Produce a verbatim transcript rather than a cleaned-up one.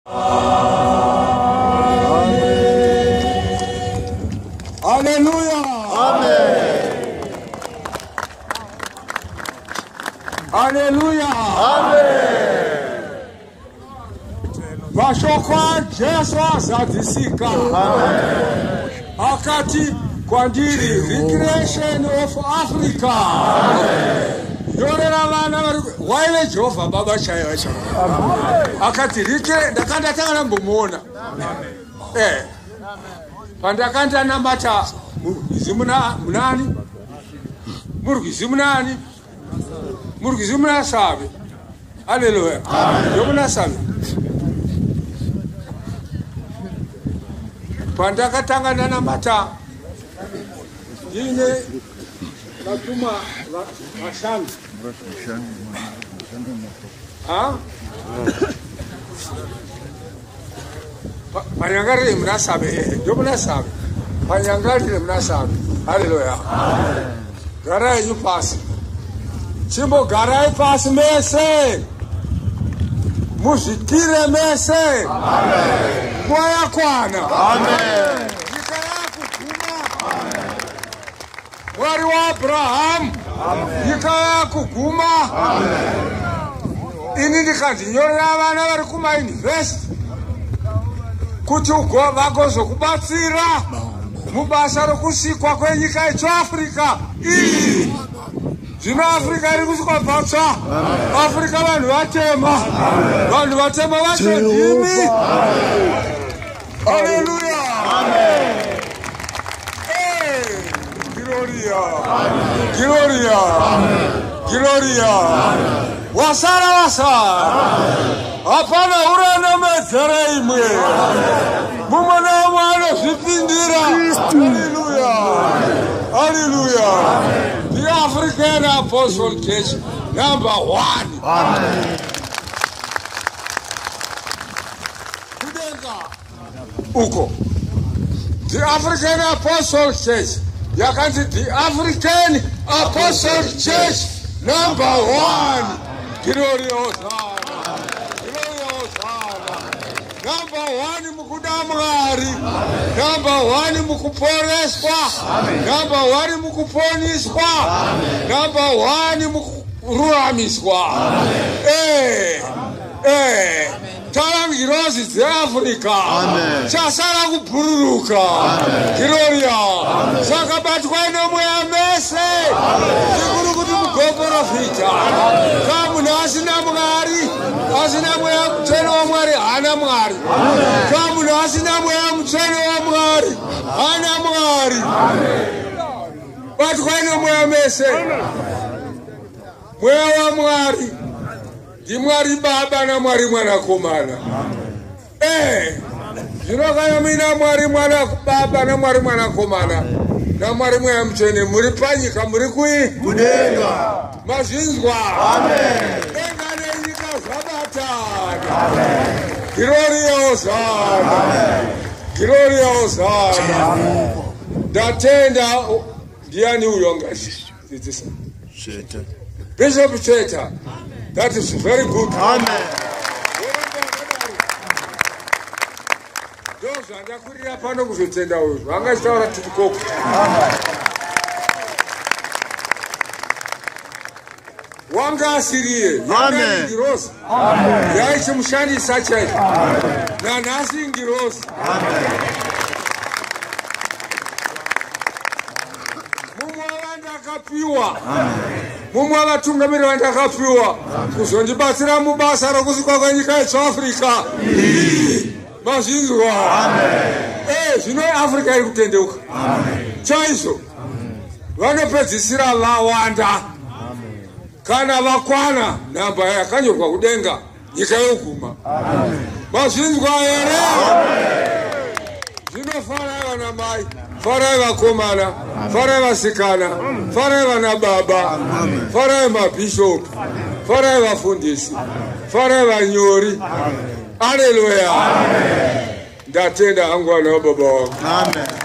Hallelujah. Amen. Hallelujah. Amen. Vashokwa Jesu azadzisika. Amen. Akati kwandiri Recreation of Africa. Amen. Yorera vana vari waive Jehovha baba chaiva chaiva. Akati rike ndakanda tanga mbomuona. Eh. Pandakanda nambata murugizimuna munani? Murugizimunani? Murugizimuna sabe. Hallelujah. Amen. Yomuna sabe. Pandakatanga nambata ine natuma vashanu. Ah? Panyangarire munasabe, yo munasabe. Panyangarire munasabe. Hallelujah. Amen. Garai you pass. Chimbo garai pass mese. Muzitire mese. Amen. Moya kwana. Amen. Mwari wa Abraham. Yika kuguma. Ini ndikandinyorera vana vari kuma university kuti vagozokubatsira mubasa rokusikwa kwenyika yechiAfrica iyi. Zvino Africa iri kusvikwa patsva. Africa vanhu vatema. Vanhu vatema vachondimi. Hallelujah. Amen. Gloria. Gloria. Gloria. Wasara wasara. Apana urana medzera imwe. Mumana mwana zvipindira. Hallelujah. Hallelujah. The African Apostolic Church number one. Amen. Kudenga. Uko. The African Apostolic Church. Yakanzi the African Apostolic Church number one. Glory Hosanna. Glory Hosanna. Number one mukudamwari. Number one mukuporeswa. Number one mukuponiswa. Number one mukururamiswa. Eh. Eh. Tarangirozi zeAfrica. Chasara kupururuka. Gloria. Saka batwa nomweya mese. Zikuru kuti mugopora fita. Kamuna asina mwari. Asina mweya muteno wa mwari. Hana mwari. Kamuna asina mweya muteno wa mwari. Hana mwari. Batwa nomweya mese. Mweya wa mwari. Di mwari baba na mwari mwana kumana. Eh. Zvinokana mina mwari mwana baba na mwari mwana kumana. Na mwari mwana mchene muri panyika muri kui? Kudenga. Mazvinzwa. Amen. Denga nenyika zvabatana. Amen. Gloria Hosanna. Amen. Gloria Hosanna. Amen. Ndatenda ndiani uyo ngashi. Cheta. Bishop Cheta. That is very good. Amen. Those are the Korea Pano kuzotenda uyu. Vanga chitaura tikoko. Wanga asiriye. Amen. Ngirosi. Amen. Yaichi mushani sachayi. Amen. Na nasi ngirosi. Amen. Mumwa vandakapiwa. Amen. Mumwa vatungamiri vandakapiwa. Kuzondibatsira mubasa rokusikwa kwenyika yechiAfrica. Mazvinzwa. Amen. Eh, zvino Africa iri kutendeuka. Amen. Chaizvo. Vanopedzisira vawanda. Amen. Kana vakwana namba yakanyorwa kudenga nyika yoguma. Amen. Mazvinzwa here? Amen. Zvinofara vana mai, fara vakomana, fara vasikana, fara vana baba, fara mabishop, fara vafundisi, fara vanyori. Hallelujah. Amen. Ndatenda hangu wana baba wangu. Amen.